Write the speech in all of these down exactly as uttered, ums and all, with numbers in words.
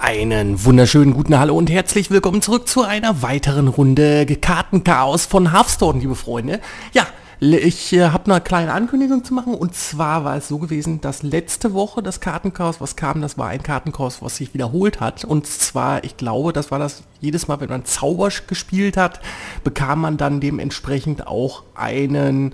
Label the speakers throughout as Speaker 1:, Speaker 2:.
Speaker 1: Einen wunderschönen guten Hallo und herzlich willkommen zurück zu einer weiteren Runde Kartenchaos von Hearthstone, liebe Freunde. Ja, ich äh, habe eine kleine Ankündigung zu machen, und zwar war es so gewesen, dass letzte Woche das Kartenchaos, was kam, das war ein Kartenchaos, was sich wiederholt hat. Und zwar, ich glaube, das war das jedes Mal, wenn man Zauber gespielt hat, bekam man dann dementsprechend auch einen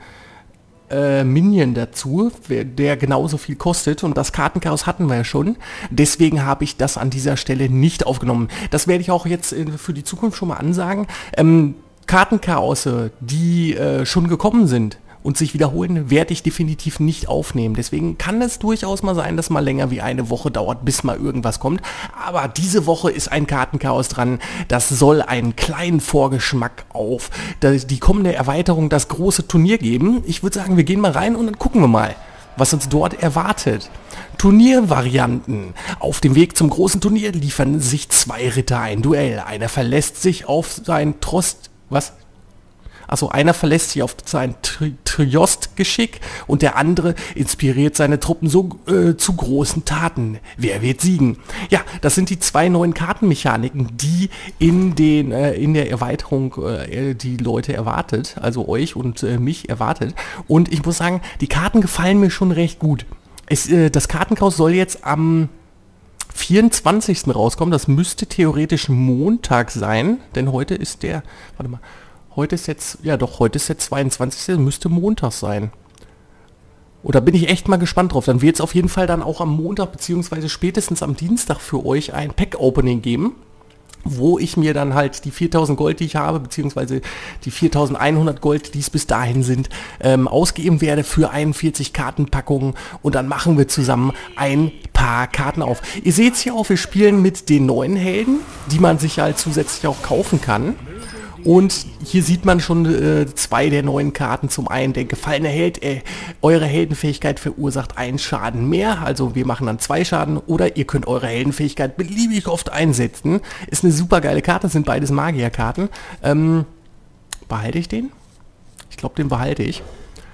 Speaker 1: Äh, Minion dazu, der genauso viel kostet, und das Kartenchaos hatten wir ja schon. Deswegen habe ich das an dieser Stelle nicht aufgenommen. Das werde ich auch jetzt äh, für die Zukunft schon mal ansagen. Ähm, Kartenchaose, die äh, schon gekommen sind und sich wiederholen, werde ich definitiv nicht aufnehmen. Deswegen kann es durchaus mal sein, dass mal länger wie eine Woche dauert, bis mal irgendwas kommt. Aber diese Woche ist ein Kartenchaos dran. Das soll einen kleinen Vorgeschmack auf die kommende Erweiterung, das große Turnier geben. Ich würde sagen, wir gehen mal rein und dann gucken wir mal, was uns dort erwartet. Turniervarianten. Auf dem Weg zum großen Turnier liefern sich zwei Ritter ein Duell. Einer verlässt sich auf sein Trost... Was? Also einer verlässt sich auf sein Tri Triost-Geschick und der andere inspiriert seine Truppen so äh, zu großen Taten. Wer wird siegen? Ja, das sind die zwei neuen Kartenmechaniken, die in den äh, in der Erweiterung äh, die Leute erwartet, also euch und äh, mich erwartet. Und ich muss sagen, die Karten gefallen mir schon recht gut. Es, äh, das Kartenchaos soll jetzt am vierundzwanzigsten rauskommen. Das müsste theoretisch Montag sein, denn heute ist der... Warte mal. Heute ist jetzt, ja doch, heute ist jetzt zweiundzwanzigste müsste Montag sein. Oder bin ich echt mal gespannt drauf. Dann wird es auf jeden Fall dann auch am Montag beziehungsweise spätestens am Dienstag für euch ein Pack-Opening geben, wo ich mir dann halt die viertausend Gold, die ich habe, beziehungsweise die viertausendeinhundert Gold, die es bis dahin sind, ähm, ausgeben werde für einundvierzig Kartenpackungen, und dann machen wir zusammen ein paar Karten auf. Ihr seht es hier auch, wir spielen mit den neuen Helden, die man sich halt zusätzlich auch kaufen kann. Und hier sieht man schon äh, zwei der neuen Karten. Zum einen der gefallene Held. Äh, eure Heldenfähigkeit verursacht einen Schaden mehr. Also wir machen dann zwei Schaden. Oder ihr könnt eure Heldenfähigkeit beliebig oft einsetzen. Ist eine super geile Karte. Sind beides Magierkarten. Ähm, behalte ich den? Ich glaube, den behalte ich.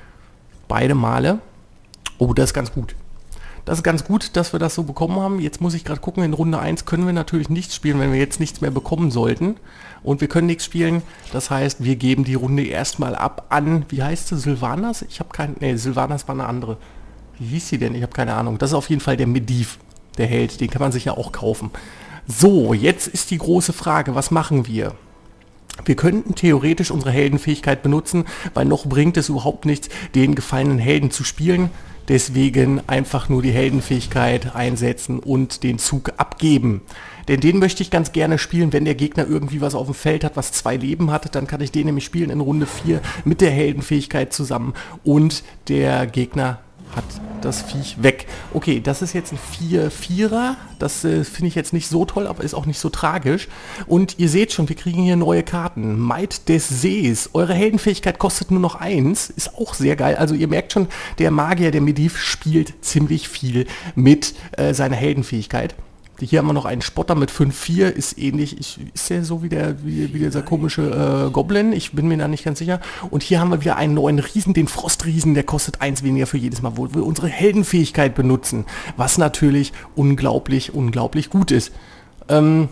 Speaker 1: Beide Male. Oh, das ist ganz gut. Das ist ganz gut, dass wir das so bekommen haben. Jetzt muss ich gerade gucken, in Runde eins können wir natürlich nichts spielen, wenn wir jetzt nichts mehr bekommen sollten. Und wir können nichts spielen. Das heißt, wir geben die Runde erstmal ab an, wie heißt sie, Sylvanas? Ich habe keinen, ne, Sylvanas war eine andere. Wie hieß sie denn? Ich habe keine Ahnung. Das ist auf jeden Fall der Medivh, der Held. Den kann man sich ja auch kaufen. So, jetzt ist die große Frage, was machen wir? Wir könnten theoretisch unsere Heldenfähigkeit benutzen, weil noch bringt es überhaupt nichts, den gefallenen Helden zu spielen. Deswegen einfach nur die Heldenfähigkeit einsetzen und den Zug abgeben. Denn den möchte ich ganz gerne spielen, wenn der Gegner irgendwie was auf dem Feld hat, was zwei Leben hat. Dann kann ich den nämlich spielen in Runde vier mit der Heldenfähigkeit zusammen. Und der Gegner hat das Viech weg. Okay, das ist jetzt ein vier Vierer. Das äh, finde ich jetzt nicht so toll, aber ist auch nicht so tragisch. Und ihr seht schon, wir kriegen hier neue Karten. Maid des Sees. Eure Heldenfähigkeit kostet nur noch eins. Ist auch sehr geil. Also ihr merkt schon, der Magier, der Medivh, spielt ziemlich viel mit äh, seiner Heldenfähigkeit. Hier haben wir noch einen Spotter mit fünf vier, ist ähnlich, ich, ist der so wie, der, wie, wie dieser komische äh, Goblin, ich bin mir da nicht ganz sicher. Und hier haben wir wieder einen neuen Riesen, den Frostriesen, der kostet eins weniger für jedes Mal, wo wir unsere Heldenfähigkeit benutzen, was natürlich unglaublich, unglaublich gut ist. Ähm,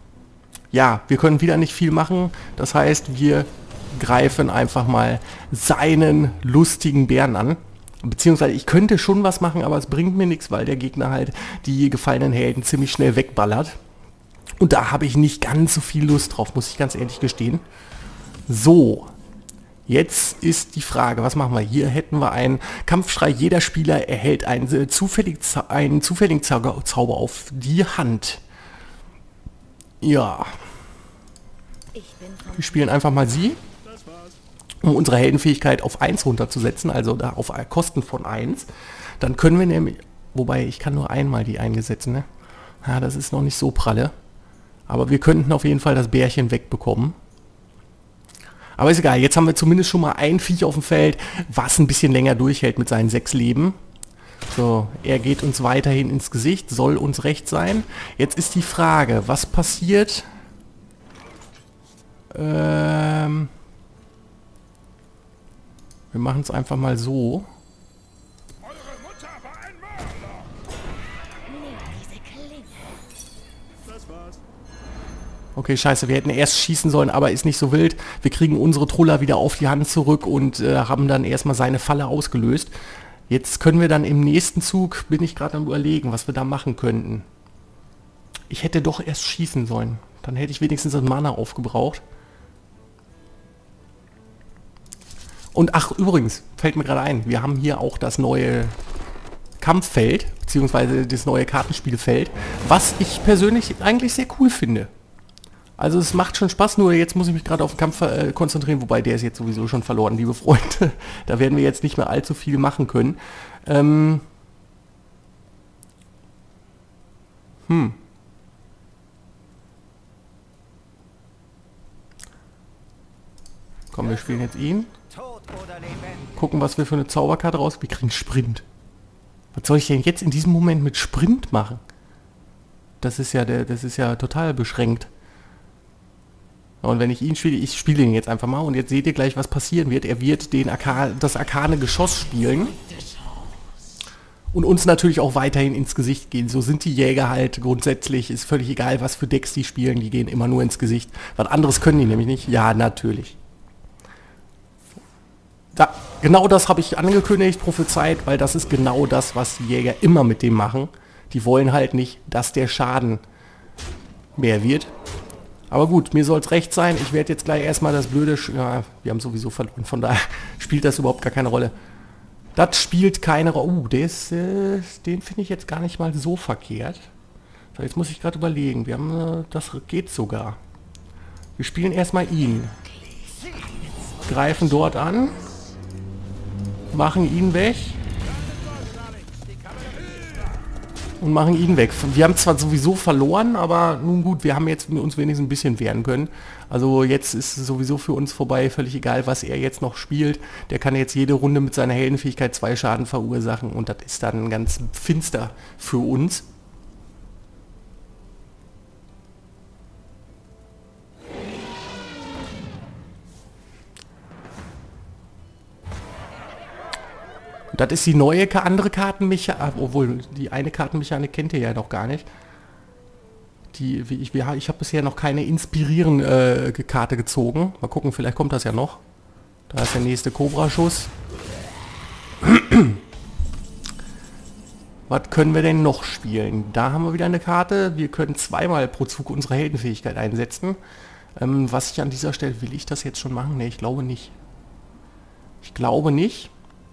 Speaker 1: ja, wir können wieder nicht viel machen, das heißt, wir greifen einfach mal seinen lustigen Bären an. Beziehungsweise ich könnte schon was machen, aber es bringt mir nichts, weil der Gegner halt die gefallenen Helden ziemlich schnell wegballert. Und da habe ich nicht ganz so viel Lust drauf, muss ich ganz ehrlich gestehen. So, jetzt ist die Frage, was machen wir? Hier hätten wir einen Kampfschrei. Jeder Spieler erhält einen, äh, zufällig, einen zufälligen Zauber, Zauber auf die Hand. Ja. Wir spielen einfach mal sie, um unsere Heldenfähigkeit auf eins runterzusetzen, also da auf Kosten von eins. Dann können wir nämlich, wobei ich kann nur einmal die eingesetzen, ne? Ja, das ist noch nicht so pralle. Aber wir könnten auf jeden Fall das Bärchen wegbekommen. Aber ist egal, jetzt haben wir zumindest schon mal ein Viech auf dem Feld, was ein bisschen länger durchhält mit seinen sechs Leben. So, er geht uns weiterhin ins Gesicht, soll uns recht sein. Jetzt ist die Frage, was passiert? Ähm... Wir machen es einfach mal so. Okay, scheiße, wir hätten erst schießen sollen, aber ist nicht so wild. Wir kriegen unsere Truller wieder auf die Hand zurück und äh, haben dann erstmal seine Falle ausgelöst. Jetzt können wir dann im nächsten Zug, bin ich gerade am Überlegen, was wir da machen könnten. Ich hätte doch erst schießen sollen. Dann hätte ich wenigstens das Mana aufgebraucht. Und ach, übrigens, fällt mir gerade ein, wir haben hier auch das neue Kampffeld, beziehungsweise das neue Kartenspielfeld, was ich persönlich eigentlich sehr cool finde. Also es macht schon Spaß, nur jetzt muss ich mich gerade auf den Kampf äh, konzentrieren, wobei der ist jetzt sowieso schon verloren, liebe Freunde. Da werden wir jetzt nicht mehr allzu viel machen können. Ähm hm. Komm, wir spielen jetzt ihn. Gucken, was wir für eine Zauberkarte raus. Wir kriegen Sprint. Was soll ich denn jetzt in diesem Moment mit Sprint machen? Das ist ja der, das ist ja total beschränkt. Und wenn ich ihn spiele, ich spiele ihn jetzt einfach mal und jetzt seht ihr gleich, was passieren wird. Er wird den Arka das arkane Geschoss spielen und uns natürlich auch weiterhin ins Gesicht gehen. So sind die Jäger halt grundsätzlich. Ist völlig egal, was für Decks die spielen. Die gehen immer nur ins Gesicht. Was anderes können die nämlich nicht. Ja, natürlich. Da, genau das habe ich angekündigt, prophezeit, weil das ist genau das, was die Jäger immer mit dem machen. Die wollen halt nicht, dass der Schaden mehr wird. Aber gut, mir soll es recht sein. Ich werde jetzt gleich erstmal das blöde... Sch ja, wir haben sowieso verloren, von daher spielt das überhaupt gar keine Rolle. Das spielt keine Rolle. Uh, des, äh, den finde ich jetzt gar nicht mal so verkehrt. So, jetzt muss ich gerade überlegen. Wir haben... Äh, das geht sogar. Wir spielen erstmal ihn. Greifen dort an. Machen ihn weg. Und machen ihn weg. Wir haben zwar sowieso verloren, aber nun gut, wir haben jetzt uns wenigstens ein bisschen wehren können. Also jetzt ist es sowieso für uns vorbei, völlig egal, was er jetzt noch spielt. Der kann jetzt jede Runde mit seiner Heldenfähigkeit zwei Schaden verursachen und das ist dann ganz finster für uns. Das ist die neue andere Kartenmechanik, obwohl die eine Kartenmechanik kennt ihr ja noch gar nicht. Die, wie ich, ich habe bisher noch keine inspirierende äh, Karte gezogen. Mal gucken, vielleicht kommt das ja noch. Da ist der nächste Cobra-Schuss. Was können wir denn noch spielen? Da haben wir wieder eine Karte. Wir können zweimal pro Zug unsere Heldenfähigkeit einsetzen. Ähm, was ich an dieser Stelle, will ich das jetzt schon machen? Ne, ich glaube nicht. Ich glaube nicht.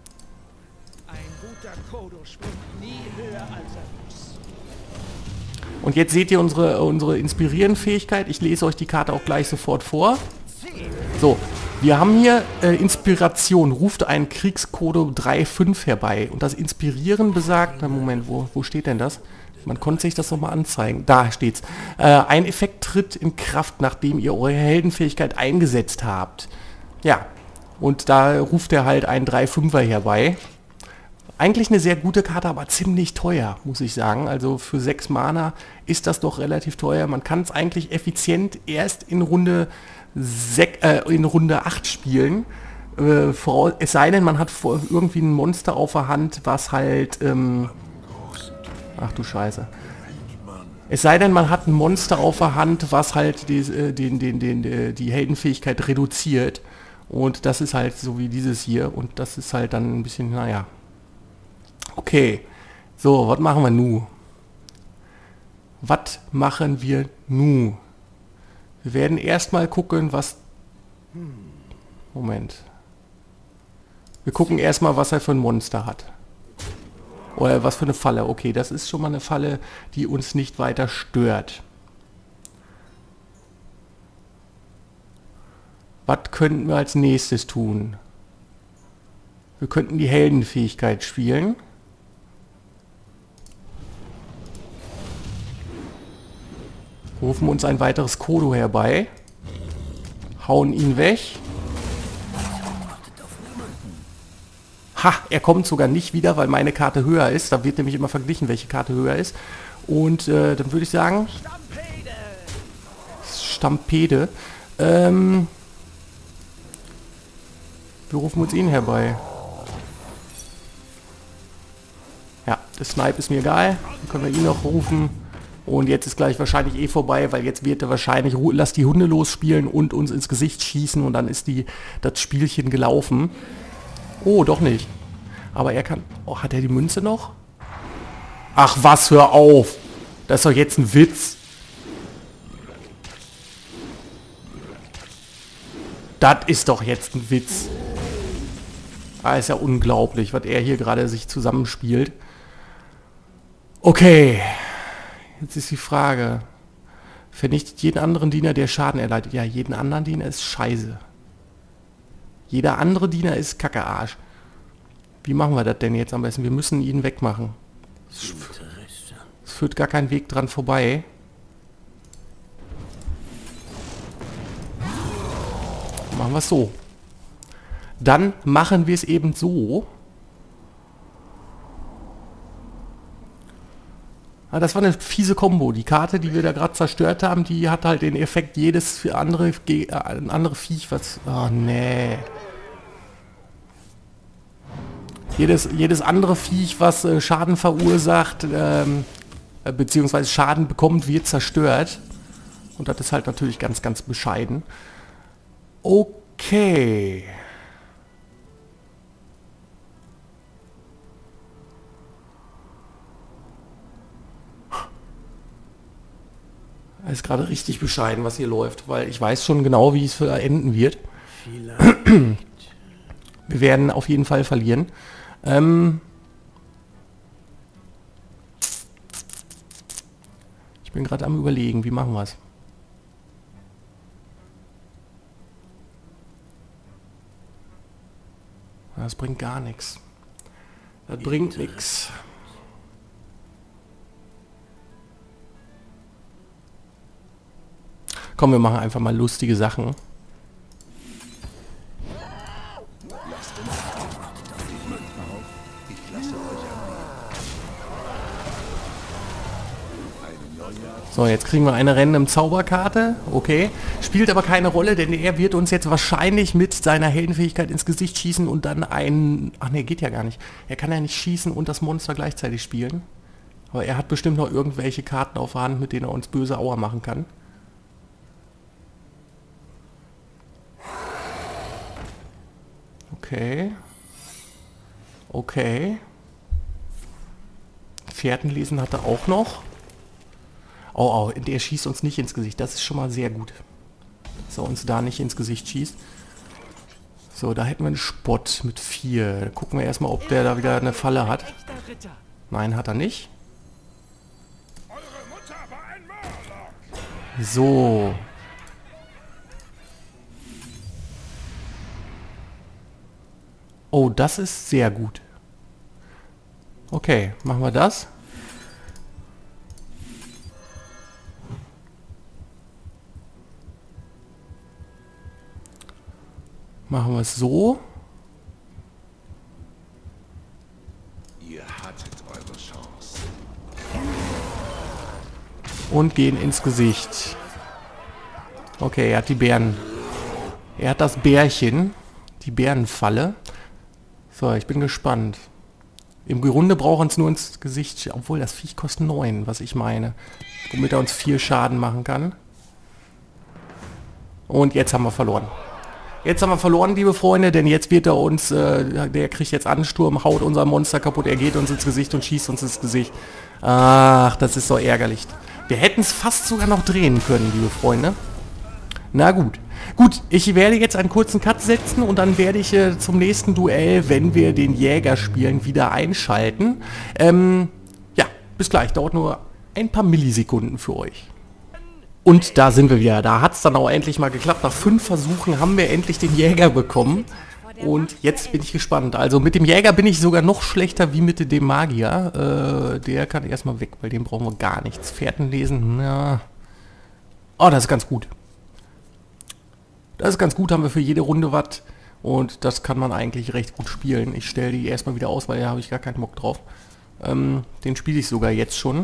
Speaker 1: Und jetzt seht ihr unsere, unsere inspirierende Fähigkeit. Ich lese euch die Karte auch gleich sofort vor. So, wir haben hier äh, Inspiration. Ruft einen Kriegskodo drei fünf herbei. Und das Inspirieren besagt... Na Moment, wo, wo steht denn das? Man konnte sich das nochmal anzeigen. Da steht's. Äh, ein Effekt tritt in Kraft, nachdem ihr eure Heldenfähigkeit eingesetzt habt. Ja, und da ruft er halt einen drei fünfer herbei. Eigentlich eine sehr gute Karte, aber ziemlich teuer, muss ich sagen. Also für sechs Mana ist das doch relativ teuer. Man kann es eigentlich effizient erst in Runde, äh, in Runde acht spielen. Äh, voraus, es sei denn, man hat vor, irgendwie ein Monster auf der Hand, was halt... Ähm, ach du Scheiße. Es sei denn, man hat ein Monster auf der Hand, was halt die, äh, den, den, den, den, die Heldenfähigkeit reduziert. Und das ist halt so wie dieses hier. Und das ist halt dann ein bisschen, naja... Okay, so, was machen wir nu? Was machen wir nu? Wir werden erstmal gucken, was... Moment. Wir gucken erstmal, was er für ein Monster hat. Oder was für eine Falle. Okay, das ist schon mal eine Falle, die uns nicht weiter stört. Was könnten wir als nächstes tun? Wir könnten die Heldenfähigkeit spielen. Rufen uns ein weiteres Kodo herbei. Hauen ihn weg. Ha, er kommt sogar nicht wieder, weil meine Karte höher ist. Da wird nämlich immer verglichen, welche Karte höher ist. Und äh, dann würde ich sagen... Stampede. Ähm, wir rufen uns ihn herbei. Ja, der Snipe ist mir egal. Dann können wir ihn noch rufen. Und jetzt ist gleich wahrscheinlich eh vorbei, weil jetzt wird er wahrscheinlich Lass die Hunde losspielen und uns ins Gesicht schießen und dann ist die das Spielchen gelaufen. Oh, doch nicht. Aber er kann... Oh, hat er die Münze noch? Ach was, hör auf! Das ist doch jetzt ein Witz. Das ist doch jetzt ein Witz. Ah, ist ja unglaublich, was er hier gerade sich zusammenspielt. Okay. Jetzt ist die Frage. Vernichtet jeden anderen Diener, der Schaden erleidet. Ja, jeden anderen Diener ist scheiße. Jeder andere Diener ist Kackearsch. Wie machen wir das denn jetzt am besten? Wir müssen ihn wegmachen. Es führt gar kein Weg dran vorbei. Machen wir es so. Dann machen wir es eben so. Ah, das war eine fiese Kombo. Die Karte, die wir da gerade zerstört haben, die hat halt den Effekt, jedes für andere, äh, ein andere Viech, was... Oh, nee. Jedes, jedes andere Viech, was äh, Schaden verursacht, ähm, äh, beziehungsweise Schaden bekommt, wird zerstört. Und das ist halt natürlich ganz, ganz bescheiden. Okay. Das ist gerade richtig bescheiden, was hier läuft, weil ich weiß schon genau, wie es für enden wird. Wir werden auf jeden Fall verlieren. Ähm ich bin gerade am Überlegen, wie machen wir es? Das bringt gar nichts. Das bringt nichts. Komm, wir machen einfach mal lustige Sachen. So, jetzt kriegen wir eine random Zauberkarte. Okay. Spielt aber keine Rolle, denn er wird uns jetzt wahrscheinlich mit seiner Heldenfähigkeit ins Gesicht schießen und dann ein... Ach ne, geht ja gar nicht. Er kann ja nicht schießen und das Monster gleichzeitig spielen. Aber er hat bestimmt noch irgendwelche Karten auf der Hand, mit denen er uns böse Aua machen kann. Okay. Okay. Fährtenlesen hat er auch noch. Oh, oh, der schießt uns nicht ins Gesicht. Das ist schon mal sehr gut. Dass er uns da nicht ins Gesicht schießt. So, da hätten wir einen Spott mit vier. Gucken wir erstmal, ob der da wieder eine Falle hat. Nein, hat er nicht. So. Oh, das ist sehr gut. Okay, machen wir das. Machen wir es so. Ihr hattet eure Chance. Und gehen ins Gesicht. Okay, er hat die Bären. Er hat das Bärchen. Die Bärenfalle. So, ich bin gespannt. Im Grunde braucht er uns nur ins Gesicht... Obwohl, das Viech kostet neun, was ich meine. Womit er uns vier Schaden machen kann. Und jetzt haben wir verloren. Jetzt haben wir verloren, liebe Freunde, denn jetzt wird er uns... Äh, der kriegt jetzt Ansturm, haut unser Monster kaputt, er geht uns ins Gesicht und schießt uns ins Gesicht. Ach, das ist so ärgerlich. Wir hätten es fast sogar noch drehen können, liebe Freunde. Na gut. Gut, ich werde jetzt einen kurzen Cut setzen und dann werde ich äh, zum nächsten Duell, wenn wir den Jäger spielen, wieder einschalten. Ähm, ja, bis gleich. Dauert nur ein paar Millisekunden für euch. Und da sind wir wieder. Da hat es dann auch endlich mal geklappt. Nach fünf Versuchen haben wir endlich den Jäger bekommen. Und jetzt bin ich gespannt. Also mit dem Jäger bin ich sogar noch schlechter wie mit dem Magier. Äh, der kann erstmal weg, weil dem brauchen wir gar nichts. Fährten lesen, ja. Oh, das ist ganz gut. Das ist ganz gut, haben wir für jede Runde was. Und das kann man eigentlich recht gut spielen. Ich stelle die erstmal wieder aus, weil da habe ich gar keinen Bock drauf. Ähm, den spiele ich sogar jetzt schon.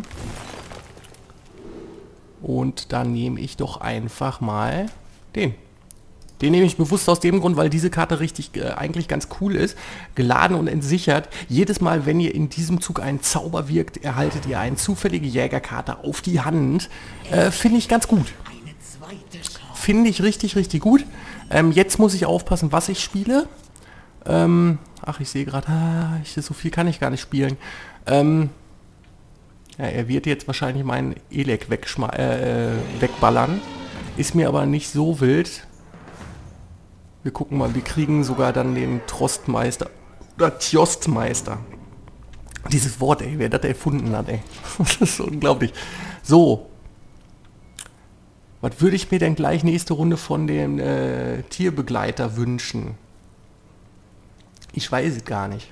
Speaker 1: Und dann nehme ich doch einfach mal den. Den nehme ich bewusst aus dem Grund, weil diese Karte richtig äh, eigentlich ganz cool ist. Geladen und entsichert. Jedes Mal, wenn ihr in diesem Zug einen Zauber wirkt, erhaltet ihr eine zufällige Jägerkarte auf die Hand. Äh, Finde ich ganz gut. Finde ich richtig, richtig gut. Ähm, jetzt muss ich aufpassen, was ich spiele. Ähm, ach, ich sehe gerade, ah, so viel kann ich gar nicht spielen. Ähm, ja, er wird jetzt wahrscheinlich meinen Elek äh, wegballern. Ist mir aber nicht so wild. Wir gucken mal, wir kriegen sogar dann den Trostmeister. Oder Tjostmeister. Dieses Wort, ey, wer das erfunden hat, ey. Das ist unglaublich. So. Was würde ich mir denn gleich nächste Runde von dem äh, Tierbegleiter wünschen? Ich weiß es gar nicht.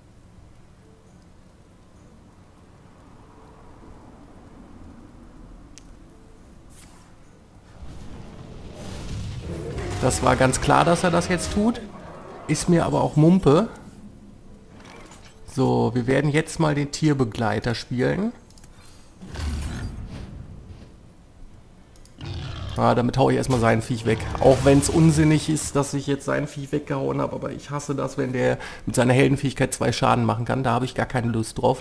Speaker 1: Das war ganz klar, dass er das jetzt tut. Ist mir aber auch Mumpe. So, wir werden jetzt mal den Tierbegleiter spielen. Ah, damit haue ich erstmal sein Viech weg. Auch wenn es unsinnig ist, dass ich jetzt sein Viech weggehauen habe. Aber ich hasse das, wenn der mit seiner Heldenfähigkeit zwei Schaden machen kann. Da habe ich gar keine Lust drauf.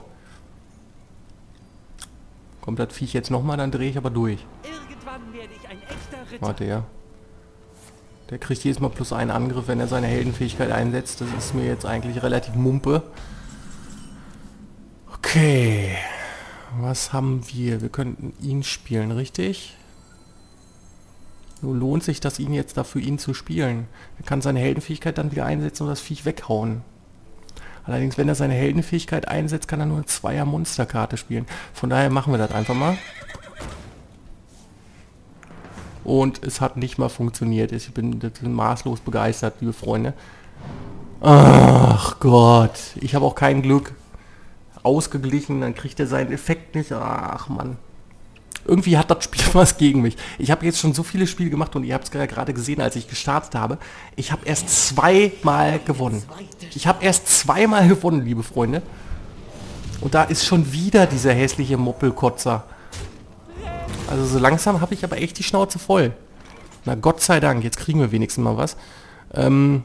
Speaker 1: Kommt das Viech jetzt nochmal, dann drehe ich aber durch.
Speaker 2: Irgendwann werde ich ein echter Ritter.
Speaker 1: Warte, ja. Der kriegt jedes Mal plus einen Angriff, wenn er seine Heldenfähigkeit einsetzt. Das ist mir jetzt eigentlich relativ Mumpe. Okay. Was haben wir? Wir könnten ihn spielen, richtig? Nur lohnt sich das, ihn jetzt dafür ihn zu spielen. Er kann seine Heldenfähigkeit dann wieder einsetzen und das Viech weghauen. Allerdings, wenn er seine Heldenfähigkeit einsetzt, kann er nur eine Zweier-Monsterkarte spielen. Von daher machen wir das einfach mal. Und es hat nicht mal funktioniert. Ich bin, ich bin maßlos begeistert, liebe Freunde. Ach Gott. Ich habe auch kein Glück. Ausgeglichen, dann kriegt er seinen Effekt nicht. Ach Mann. Irgendwie hat das Spiel was gegen mich. Ich habe jetzt schon so viele Spiele gemacht und ihr habt es gerade gesehen, als ich gestartet habe. Ich habe erst zweimal gewonnen. Ich habe erst zweimal gewonnen, liebe Freunde. Und da ist schon wieder dieser hässliche Moppelkotzer. Also so langsam habe ich aber echt die Schnauze voll. Na Gott sei Dank, jetzt kriegen wir wenigstens mal was. Ähm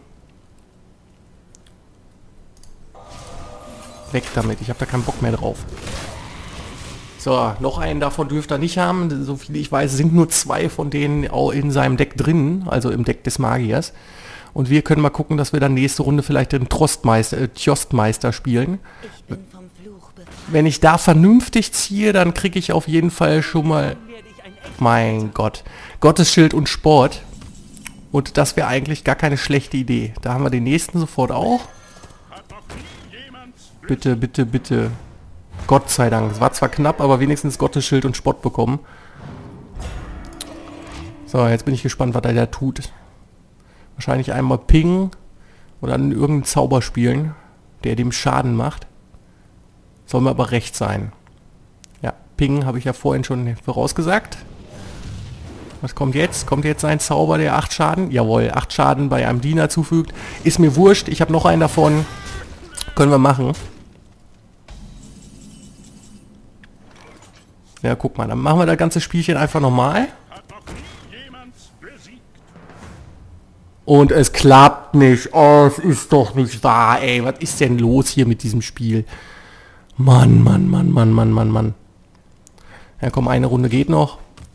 Speaker 1: Weg damit, ich habe da keinen Bock mehr drauf. So, noch einen davon dürft ihr nicht haben. So viele ich weiß, sind nur zwei von denen auch in seinem Deck drin, also im Deck des Magiers. Und wir können mal gucken, dass wir dann nächste Runde vielleicht den Trostmeister, äh, Tjostmeister spielen.
Speaker 2: Ich bin vom Fluch befreit.
Speaker 1: Wenn ich da vernünftig ziehe, dann kriege ich auf jeden Fall schon mal... Mein Gott. Gottesschild und Sport. Und das wäre eigentlich gar keine schlechte Idee. Da haben wir den nächsten sofort auch. Bitte, bitte, bitte. Gott sei Dank. Es war zwar knapp, aber wenigstens Gottesschild und Spott bekommen. So, jetzt bin ich gespannt, was er da tut. Wahrscheinlich einmal Ping oder dann irgendeinen Zauber spielen, der dem Schaden macht. Soll mir aber recht sein. Ja, Ping habe ich ja vorhin schon vorausgesagt. Was kommt jetzt? Kommt jetzt ein Zauber, der acht Schaden? Jawohl, acht Schaden bei einem Diener zufügt. Ist mir wurscht, ich habe noch einen davon. Können wir machen. Ja, guck mal, dann machen wir das ganze Spielchen einfach nochmal. Und es klappt nicht. Oh, es ist doch nicht wahr, ey. Was ist denn los hier mit diesem Spiel? Mann, Mann, Mann, Mann, Mann, Mann, Mann. Ja, komm, eine Runde geht noch.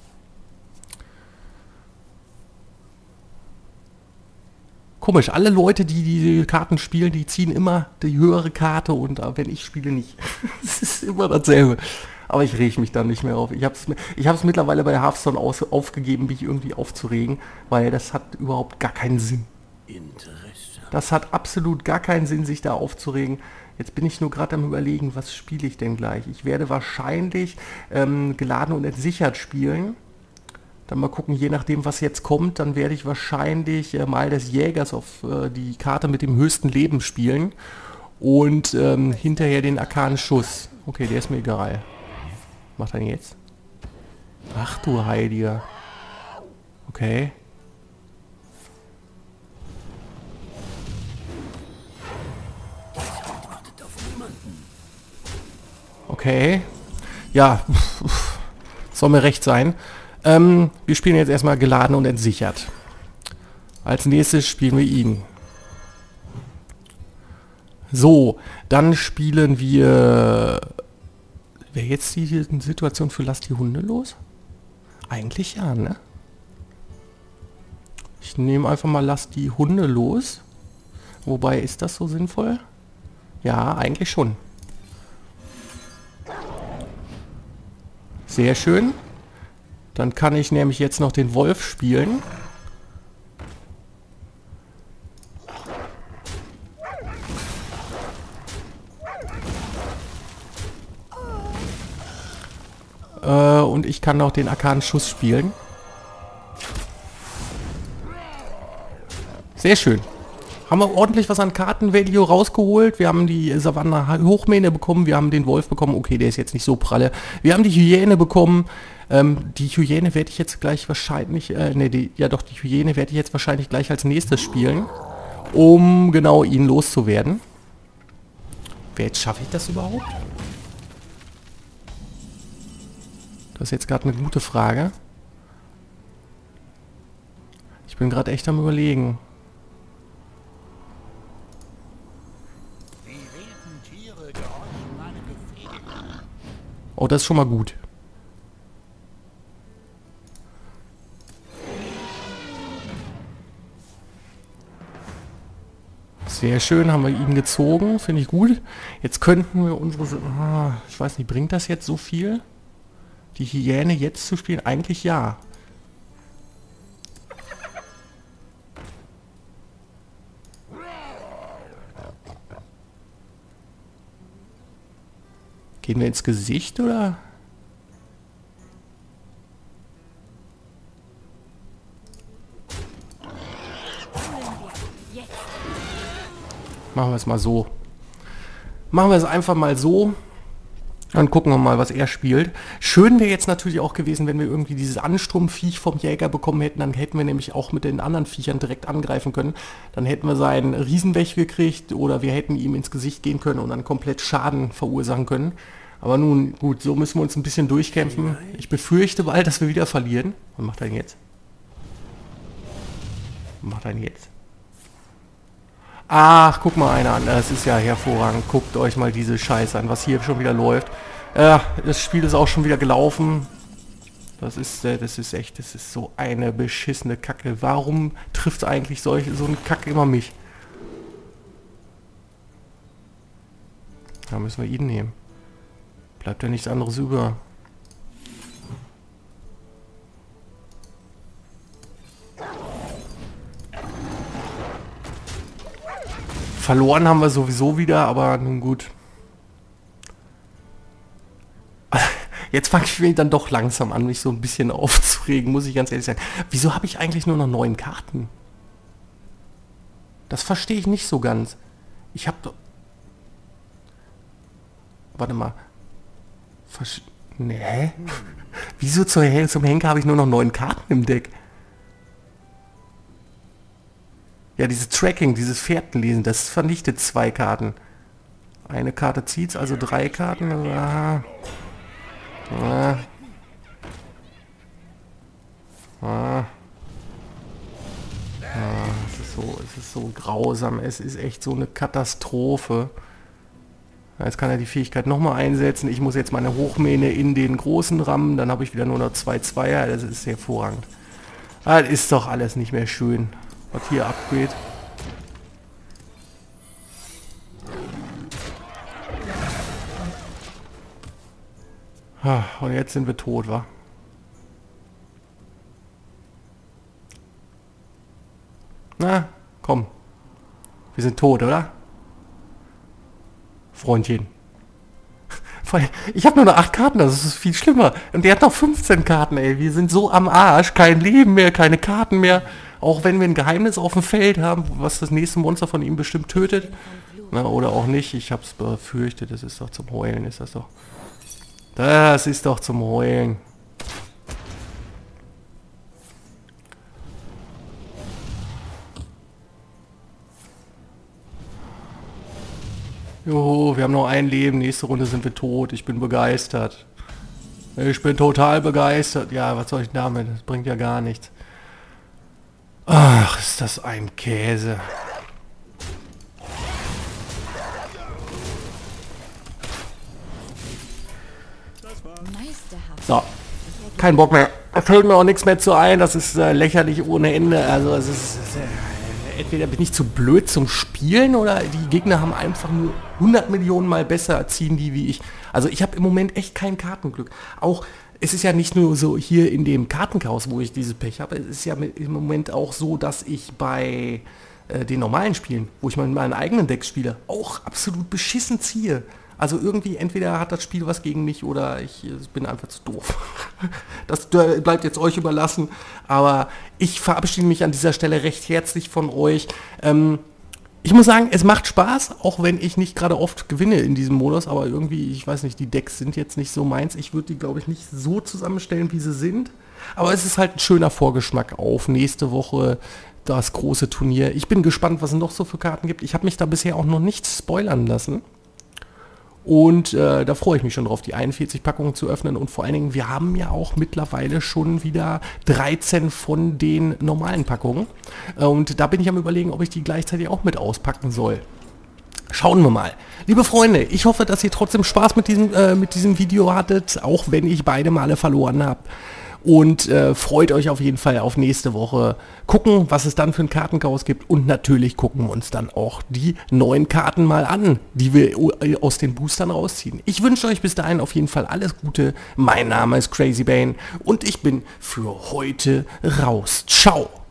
Speaker 1: Komisch, alle Leute, die die Karten spielen, die ziehen immer die höhere Karte und äh, wenn ich spiele nicht. Es ist immer dasselbe. Aber ich rege mich dann nicht mehr auf. Ich habe es ich hab's mittlerweile bei Hearthstone aus, aufgegeben, mich irgendwie aufzuregen, weil das hat überhaupt gar keinen Sinn. Das hat absolut gar keinen Sinn, sich da aufzuregen. Jetzt bin ich nur gerade am Überlegen, was spiele ich denn gleich? Ich werde wahrscheinlich ähm, geladen und entsichert spielen. Dann mal gucken, je nachdem, was jetzt kommt, dann werde ich wahrscheinlich äh, mal des Jägers auf äh, die Karte mit dem höchsten Leben spielen. Und ähm, hinterher den arkanen Schuss. Okay, der ist mir egal. Was macht er denn jetzt? Ach du Heiliger. Okay. Okay. Ja, soll mir recht sein. Ähm, wir spielen jetzt erstmal geladen und entsichert. Als nächstes spielen wir ihn. So, dann spielen wir... Wäre jetzt die Situation für Lass die Hunde los? Eigentlich ja, ne? Ich nehme einfach mal Lass die Hunde los. Wobei, ist das so sinnvoll? Ja, eigentlich schon. Sehr schön. Dann kann ich nämlich jetzt noch den Wolf spielen. Äh, und ich kann noch den arkanen Schuss spielen. Sehr schön. Haben wir ordentlich was an Karten-Value rausgeholt. Wir haben die Savanne-Hochmähne bekommen. Wir haben den Wolf bekommen. Okay, der ist jetzt nicht so pralle. Wir haben die Hyäne bekommen. Ähm, die Hyäne werde ich jetzt gleich wahrscheinlich... Äh, ne, die, ja doch, die Hyäne werde ich jetzt wahrscheinlich gleich als nächstes spielen. Um genau ihn loszuwerden. Jetzt schaffe ich das überhaupt? Das ist jetzt gerade eine gute Frage. Ich bin gerade echt am Überlegen. Oh, das ist schon mal gut. Sehr schön, haben wir ihn gezogen. Finde ich gut. Jetzt könnten wir unsere... Ah, ich weiß nicht, bringt das jetzt so viel? Die Hyäne jetzt zu spielen? Eigentlich ja. Gehen wir ins Gesicht, oder? Machen wir es mal so. Machen wir es einfach mal so. Dann gucken wir mal, was er spielt. Schön wäre jetzt natürlich auch gewesen, wenn wir irgendwie dieses Ansturmviech vom Jäger bekommen hätten. Dann hätten wir nämlich auch mit den anderen Viechern direkt angreifen können. Dann hätten wir seinen Riesenwech gekriegt oder wir hätten ihm ins Gesicht gehen können und dann komplett Schaden verursachen können. Aber nun, gut, so müssen wir uns ein bisschen durchkämpfen. Ich befürchte bald, dass wir wieder verlieren. Was macht er denn jetzt? Was macht er denn jetzt? Ach, guck mal einer an. Das ist ja hervorragend. Guckt euch mal diese Scheiße an, was hier schon wieder läuft. Ja, das Spiel ist auch schon wieder gelaufen. Das ist, äh, das ist echt, das ist so eine beschissene Kacke. Warum trifft eigentlich solche, so eine Kacke immer mich? Da müssen wir ihn nehmen. Bleibt ja nichts anderes über. Verloren haben wir sowieso wieder, aber nun gut. Jetzt fange ich mich dann doch langsam an, mich so ein bisschen aufzuregen, muss ich ganz ehrlich sagen. Wieso habe ich eigentlich nur noch neun Karten? Das verstehe ich nicht so ganz. Ich habe doch... Warte mal. Versch... Nee. Wieso zum Henker habe ich nur noch neun Karten im Deck? Ja, dieses Tracking, dieses Fährtenlesen, das vernichtet zwei Karten. Eine Karte zieht's, also drei Karten. Ah. Ah. Ah. Ah, es ist so, es ist so grausam. Es ist echt so eine Katastrophe. Jetzt kann er die Fähigkeit nochmal einsetzen. Ich muss jetzt meine Hochmähne in den großen rammen. Dann habe ich wieder nur noch zwei Zweier. Das ist hervorragend. Das ist doch alles nicht mehr schön. Was hier abgeht. Und jetzt sind wir tot, wa? Na, komm. Wir sind tot, oder? Freundchen. Ich habe nur noch acht Karten, das ist viel schlimmer. Und der hat noch fünfzehn Karten, ey. Wir sind so am Arsch. Kein Leben mehr, keine Karten mehr. Auch wenn wir ein Geheimnis auf dem Feld haben, was das nächste Monster von ihm bestimmt tötet. Na, oder auch nicht. Ich habe es befürchtet. Das ist doch zum Heulen, ist das doch. Das ist doch zum Heulen. Joho, wir haben noch ein Leben. Nächste Runde sind wir tot. Ich bin begeistert. Ich bin total begeistert. Ja, was soll ich damit? Das bringt ja gar nichts. Ach, ist das ein Käse. So, kein Bock mehr. Da fällt mir auch nichts mehr zu ein. Das ist äh, lächerlich ohne Ende. Also es ist, es ist äh, entweder bin ich zu blöd zum Spielen oder die Gegner haben einfach nur hundert Millionen Mal besser ziehen die wie ich. Also ich habe im Moment echt kein Kartenglück. Auch es ist ja nicht nur so hier in dem Kartenchaos, wo ich dieses Pech habe. Es ist ja im Moment auch so, dass ich bei äh, den normalen Spielen, wo ich mal mit meinen eigenen Decks spiele, auch absolut beschissen ziehe. Also irgendwie, entweder hat das Spiel was gegen mich oder ich, ich bin einfach zu doof. Das bleibt jetzt euch überlassen. Aber ich verabschiede mich an dieser Stelle recht herzlich von euch. Ähm, ich muss sagen, es macht Spaß, auch wenn ich nicht gerade oft gewinne in diesem Modus. Aber irgendwie, ich weiß nicht, die Decks sind jetzt nicht so meins. Ich würde die, glaube ich, nicht so zusammenstellen, wie sie sind. Aber es ist halt ein schöner Vorgeschmack auf nächste Woche das große Turnier. Ich bin gespannt, was es noch so für Karten gibt. Ich habe mich da bisher auch noch nicht spoilern lassen. Und äh, da freue ich mich schon drauf, die einundvierzig Packungen zu öffnen. Und vor allen Dingen, wir haben ja auch mittlerweile schon wieder dreizehn von den normalen Packungen. Äh, und da bin ich am Überlegen, ob ich die gleichzeitig auch mit auspacken soll. Schauen wir mal. Liebe Freunde, ich hoffe, dass ihr trotzdem Spaß mit diesem, äh, mit diesem Video hattet, auch wenn ich beide Male verloren habe. Und äh, freut euch auf jeden Fall auf nächste Woche. Gucken, was es dann für ein Kartenchaos gibt. Und natürlich gucken wir uns dann auch die neuen Karten mal an, die wir aus den Boostern rausziehen. Ich wünsche euch bis dahin auf jeden Fall alles Gute. Mein Name ist Crazy Bane und ich bin für heute raus. Ciao.